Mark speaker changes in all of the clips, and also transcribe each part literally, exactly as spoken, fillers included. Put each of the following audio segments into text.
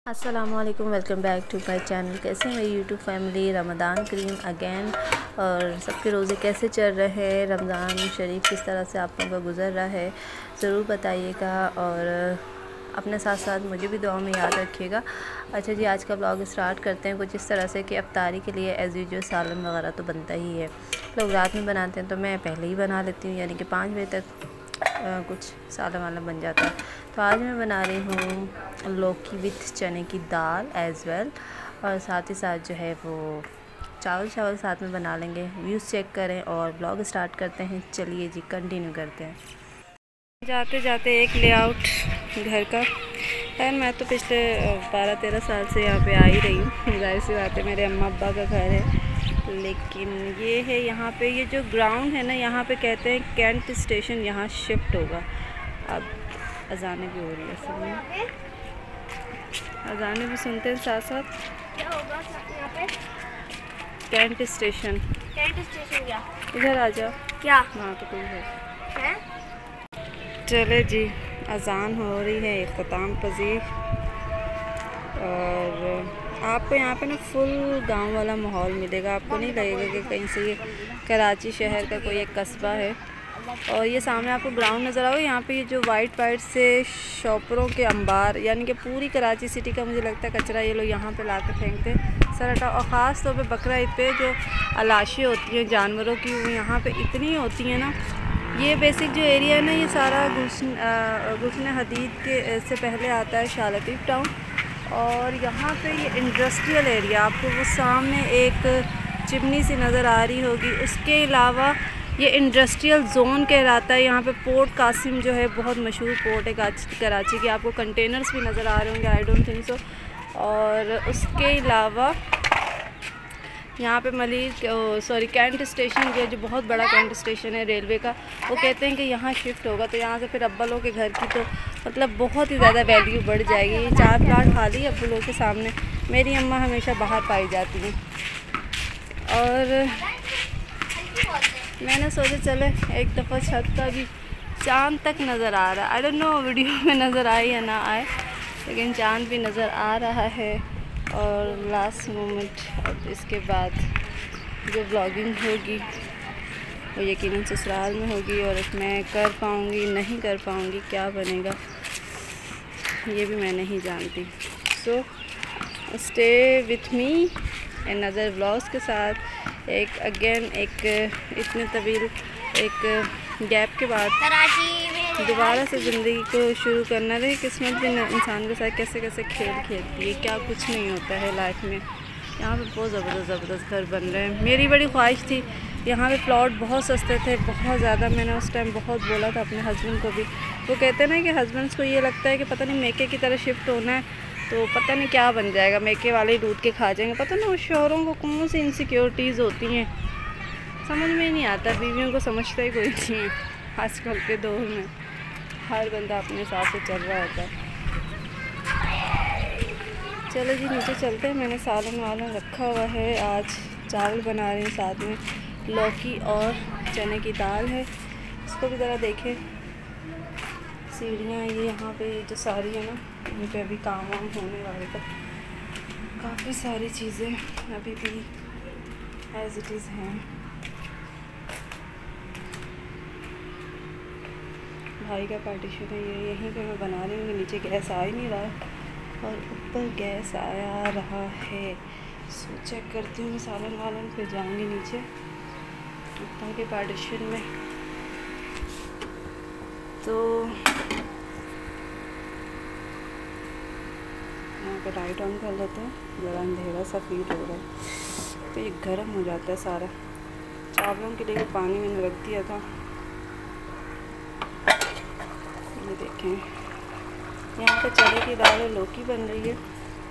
Speaker 1: अस्सलामुअलैकुम, welcome back to my channel. कैसे हैं मेरी यूट्यूब फैमिली। रमज़ान करीम अगेन, और सबके रोज़े कैसे चल रहे हैं, रमज़ान शरीफ किस तरह से आप लोगों का गुज़र रहा है, ज़रूर बताइएगा और अपने साथ साथ मुझे भी दुआ में याद रखिएगा। अच्छा जी, आज का ब्लॉग स्टार्ट करते हैं कुछ इस तरह से कि अफ्तारी के लिए एज़ यूजुअल सालन वगैरह तो बनता ही है। लोग रात में बनाते हैं तो मैं पहले ही बना लेती हूँ, यानी कि पाँच बजे तक आ, कुछ सालन वालन बन जाता है। तो आज मैं बना रही हूँ लौकी विथ चने की दाल एज़ वेल, और साथ ही साथ जो है वो चावल चावल साथ में बना लेंगे। व्यूज़ चेक करें और ब्लॉग स्टार्ट करते हैं। चलिए जी, कंटिन्यू करते हैं। जाते जाते एक लेआउट घर का है। मैं तो पिछले बारह तेरह साल से यहाँ पे आ ही रही हूँ, जाहिर सी बात है मेरे अम्मा अब्बा का घर है। लेकिन ये है यहाँ पे, ये जो ग्राउंड है ना, यहाँ पे कहते हैं कैंट स्टेशन यहाँ शिफ्ट होगा। अब अजानें भी हो रही है, सब में अजानें भी सुनते हैं साथ साथ।
Speaker 2: क्या होगा यहाँ पे?
Speaker 1: Cantt station.
Speaker 2: कैंट स्टेशन क्या?
Speaker 1: इधर आ जाओ।
Speaker 2: क्या?
Speaker 1: हाँ तो कोई है,
Speaker 2: है?
Speaker 1: चले जी, अजान हो रही है इख्तिताम पजीर। और आपको यहाँ पे ना फुल गांव वाला माहौल मिलेगा। आपको नहीं लगेगा कि कहीं से ये कराची शहर का कोई एक कस्बा है। और ये सामने आपको ग्राउंड नज़र आओगे, यहाँ पे ये जो वाइट वाइट से शॉपरों के अंबार, यानी कि पूरी कराची सिटी का मुझे लगता है कचरा ये लोग यहाँ पे ला कर फेंकते सर हटा। और ख़ास तौर पे बकरा ईद पे जो अलाशी होती हैं जानवरों की, वो यहाँ पे इतनी होती हैं ना। ये बेसिक जो एरिया है ना, ये सारा गुलशन गुलशन हदीद के से पहले आता है शालतीफ़ टाउन। और यहाँ पे ये इंडस्ट्रियल एरिया, आपको वो सामने एक चिमनी सी नज़र आ रही होगी। उसके अलावा ये इंडस्ट्रियल जोन कहलाता है। यहाँ पे पोर्ट कासिम जो है बहुत मशहूर पोर्ट है कराची की। आपको कंटेनर्स भी नज़र आ रहे होंगे, आई डोंट थिंक सो। और उसके अलावा यहाँ पे मलिर सॉरी कैंट स्टेशन जो है, जो बहुत बड़ा कैंट स्टेशन है रेलवे का, वो कहते हैं कि यहाँ शिफ्ट होगा। तो यहाँ से फिर अब्बा लोग के घर की तो मतलब बहुत ही ज़्यादा वैल्यू बढ़ जाएगी। ये चार प्लाट खाली अब्बा लोग के सामने, मेरी अम्मा हमेशा बाहर पाई जाती हैं। और मैंने सोचा चले एक दफ़ा छत का भी चाँद तक नज़र आ रहा है। आई डोंट नो वीडियो में नज़र आए या ना आए, लेकिन चाँद भी नज़र आ रहा है। और लास्ट मोमेंट, अब इसके बाद जो ब्लॉगिंग होगी वो यकीनन ससुराल में होगी। और मैं कर पाऊँगी नहीं कर पाऊँगी, क्या बनेगा ये भी मैं नहीं जानती। So stay with me and other blogs के साथ। एक अगेन एक इतने तवील एक गैप के बाद दोबारा से ज़िंदगी को शुरू करना रही। किस्मत भी इंसान के साथ कैसे कैसे खेल खेलती है, क्या कुछ नहीं होता है लाइफ में। यहाँ पे बहुत ज़बरदस्त ज़बरदस्त घर बन रहे हैं। मेरी बड़ी ख्वाहिश थी, यहाँ पे प्लॉट बहुत सस्ते थे, बहुत ज़्यादा। मैंने उस टाइम बहुत बोला था अपने हस्बैंड को भी। वो कहते हैं ना कि हस्बैंड्स को ये लगता है कि पता नहीं मेके की तरह शिफ्ट होना है तो पता नहीं क्या बन जाएगा, मेके वाले ही लूट के खा जाएंगे। पता नहीं उस शोहरों को कौन सी इनसिक्योरिटीज़ होती हैं, समझ में नहीं आता। बीवियों को समझता ही कोई नहीं है। आजकल के दौर में हर बंदा अपने हिसाब से चल रहा होता है। चलो जी, नीचे चलते हैं। मैंने सालन वालन रखा हुआ है। आज चावल बना रही हूँ, साथ में लौकी और चने की दाल है। इसको भी ज़रा देखें। सीढ़ियाँ ये यहाँ पे जो सारी है ना, यहाँ पे अभी काम वाम होने वाले था। काफ़ी सारी चीज़ें अभी भी एज इट इज़ हैं। भाई का पार्टीशन है ये, यहीं पे मैं बना रही हूँ। नीचे गैस आ ही नहीं रहा है और ऊपर गैस आया रहा है। सो चेक करती हूँ सालन वालन, फिर जाऊँगी नीचे ऊपर के पार्टीशन में। तो यहाँ पे लाइट ऑन कर लेते हैं, ज़रा अंधेरा सा फील हो रहा है। तो ये गर्म हो जाता है सारा। चावलों के लिए पानी मैंने रख दिया था। ये देखें, यहाँ पे चने की दाल और लौकी बन रही है।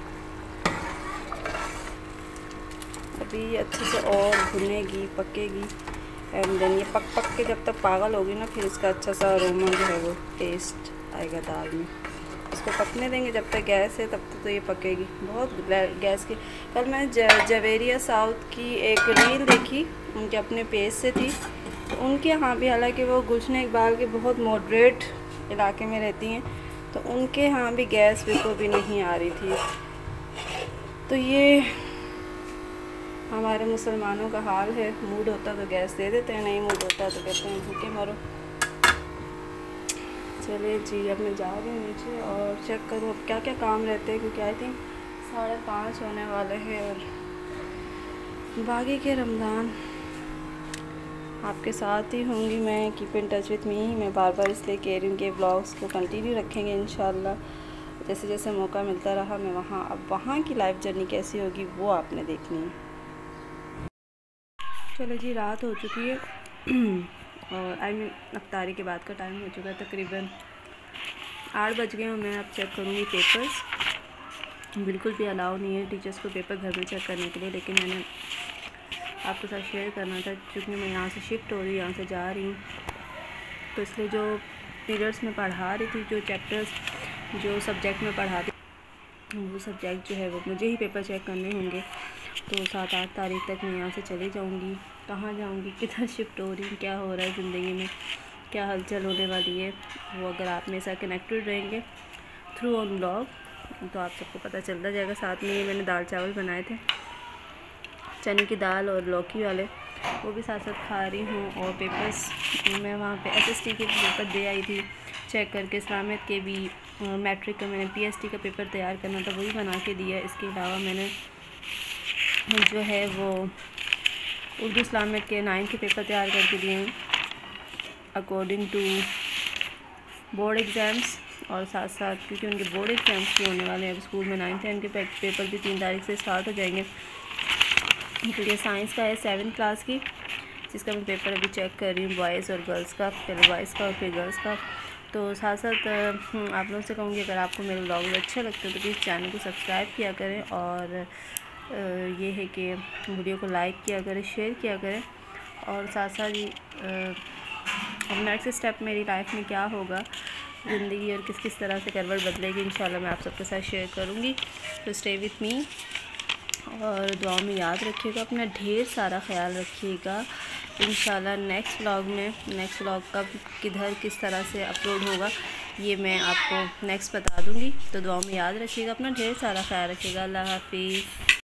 Speaker 1: अभी अच्छे से और भुनेगी, पकेगी, एंड देन ये पक पक के जब तक पागल होगी ना, फिर इसका अच्छा सा अरोमा जो है वो टेस्ट आएगा दाल में। इसको पकने देंगे जब तक गैस है, तब तक तो ये पकेगी। बहुत गैस की। कल मैंने जवेरिया साउथ की एक रील देखी, उनके अपने पेज से थी। उनके यहाँ भी, हालांकि वो गुलशन इकबाल के बहुत मॉडरेट इलाके में रहती हैं, तो उनके यहाँ भी गैस भी को भी नहीं आ रही थी। तो ये हमारे मुसलमानों का हाल है, मूड होता तो गैस दे देते हैं, नहीं मूड होता तो कहते हैं भूखे मरो। चलिए जी, अब मैं जा रही हूँ नीचे और चेक करूँ अब क्या क्या काम रहते हैं, क्योंकि आई थिंक साढ़े पाँच होने वाले हैं और बाकी के रमज़ान आपके साथ ही होंगी मैं। Keep in touch with me. मैं बार बार इसलिए कह रही हूँ कि ब्लॉग्स को कंटिन्यू रखेंगे इंशाल्लाह। जैसे जैसे मौका मिलता रहा मैं वहाँ, अब वहाँ की लाइफ जर्नी कैसी होगी वो आपने देखनी है। चलो जी, रात हो चुकी है और आई मीन अफ्तारी के बाद का टाइम हो चुका है, तकरीबन आठ बज गए हैं। मैं अब चेक करूँगी पेपर्स। बिल्कुल भी अलाउ नहीं है टीचर्स को पेपर घर में चेक करने के लिए, लेकिन मैंने आपके साथ शेयर करना था क्योंकि मैं यहाँ से शिफ्ट हो रही हूँ, यहाँ से जा रही हूँ, तो इसलिए जो पीरियड्स में पढ़ा रही थी, जो चैप्टर्स जो सब्जेक्ट में पढ़ा रही वो सब्जेक्ट जो है वो मुझे ही पेपर चेक करने होंगे। तो सात आठ तारीख तक मैं यहाँ से चली जाऊँगी। कहाँ जाऊँगी, किधर शिफ्ट हो रही हूँ, क्या हो रहा है ज़िंदगी में, क्या हलचल होने वाली है, वो अगर आप मेरे साथ कनेक्टेड रहेंगे थ्रू ऑन ब्लॉग तो आप सबको पता चलता जाएगा। साथ में मैंने दाल चावल बनाए थे, चने की दाल और लौकी वाले, वो भी साथ साथ खा रही हूँ। और पेपर्स मैं वहाँ पे एसएसटी के पेपर दे आई थी चेक करके, इस्लामियत के भी, मैट्रिक का मैंने पीएसटी का पेपर तैयार करना था वही बना के दिया। इसके अलावा मैंने जो है वो उर्दू इस्लामियत के नाइन्थ के पेपर तैयार करके दिए हैं अकॉर्डिंग टू बोर्ड एग्ज़ाम्स। और साथ साथ क्योंकि उनके बोर्ड एग्ज़ाम्स भी होने वाले हैं अब स्कूल में, नाइन्थ टेंथ के पेपर भी तीन तारीख से स्टार्ट हो जाएंगे। तो ये साइंस का है सेवन्थ क्लास की, जिसका मैं पेपर अभी चेक कर रही हूँ, बॉयज़ और गर्ल्स का, पहले बॉयज़ का और फिर गर्ल्स का। तो साथ साथ आप लोगों से कहूँगी अगर आपको मेरे ब्लॉग अच्छे लगते हैं तो प्लीज़ चैनल को सब्सक्राइब किया करें, और ये है कि वीडियो को लाइक किया करें, शेयर किया करें। और साथ साथ ही अब नेक्स्ट स्टेप मेरी लाइफ में क्या होगा, ज़िंदगी और किस किस तरह से करवट बदलेगी, इंशाल्लाह मैं आप सबके साथ शेयर करूँगी। तो स्टे विथ मी और दुआ में याद रखिएगा, अपना ढेर सारा ख्याल रखिएगा। इंशाल्लाह नेक्स्ट व्लॉग में, नेक्स्ट व्लॉग कब किधर किस तरह से अपलोड होगा ये मैं आपको नेक्स्ट बता दूँगी। तो दुआ में याद रखिएगा, अपना ढेर सारा ख्याल रखिएगा। अल्लाह हाफिज़।